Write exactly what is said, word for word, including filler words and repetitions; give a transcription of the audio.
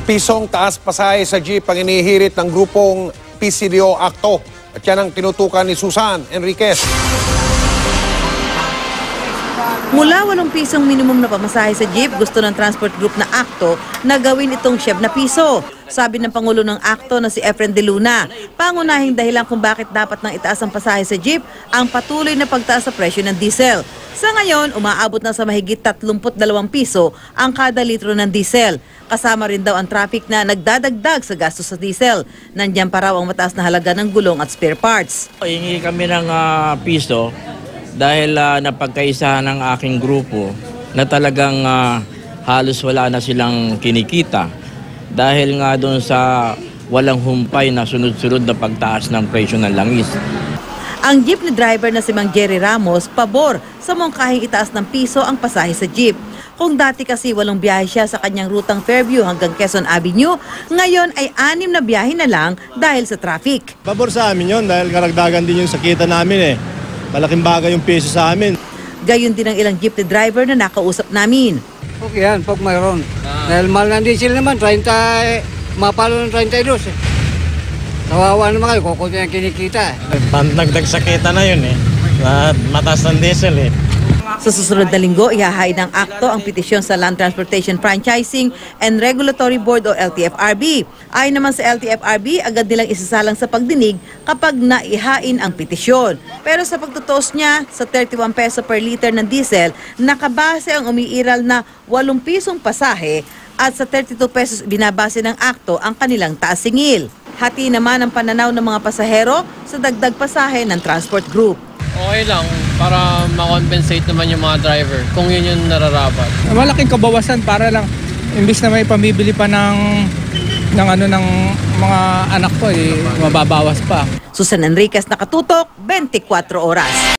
Pisong taas pasahe sa jeep ang inihirit ng grupong P C D O Acto. At yan ang tinutukan ni Susan Enriquez. Mula walong pisong minimum na pamasahe sa jeep, gusto ng transport group na Acto na gawin itong siyam na piso. Sabi ng Pangulo ng Acto na si Efren De Luna, pangunahing dahilan kung bakit dapat nang itaas ang pasahe sa jeep ang patuloy na pagtaas sa presyo ng diesel. Sa ngayon, umaabot na sa mahigit tatlumput dalawang piso ang kada litro ng diesel. Kasama rin daw ang traffic na nagdadagdag sa gastos sa diesel. Nandiyan pa raw ang mataas na halaga ng gulong at spare parts. Hingi kami ng uh, piso dahil uh, napagkaisahan ng aking grupo na talagang uh, halos wala na silang kinikita dahil nga doon sa walang humpay na sunod-sunod na pagtaas ng presyo ng langis. Ang jeepney driver na si Mang Jerry Ramos, pabor sa mongkahing itaas ng piso ang pasahe sa jeep. Kung dati kasi walong biyahe siya sa kanyang rutang Fairview hanggang Quezon Avenue, ngayon ay anim na biyahe na lang dahil sa traffic. Pabor sa amin yun dahil karagdagan din yung sakita namin eh. Malaking bagay yung piso sa amin. Gayon din ang ilang jeepney driver na nakausap namin. Okay yan, pag mayroon. Ah. Dahil mahal ng diesel naman, thirty, mapalo ng thirty-two eh. Kawawa naman kayo, kukunti ang kinikita eh. Pandagdag sakita na yun eh. Mataas ng diesel eh. Sa susunod na linggo, ihahain ng Acto ang petisyon sa Land Transportation Franchising and Regulatory Board o L T F R B. Ayon naman sa L T F R B, agad nilang isasalang sa pagdinig kapag naihain ang petisyon. Pero sa pagtutos niya, sa thirty-one peso per liter ng diesel, nakabase ang umiiral na walong pisong pasahe at sa thirty-two pesos binabase ng Acto ang kanilang taas singil. Hati naman ang pananaw ng mga pasahero sa dagdag pasahe ng transport group. Okay lang para ma-compensate naman yung mga driver kung yun yung nararapat. Malaking kabawasan para lang imbis na may pamibili pa ng ng ano ng mga anak ko eh mababawas pa. Susan Enriquez, Nakatutok, twenty-four oras.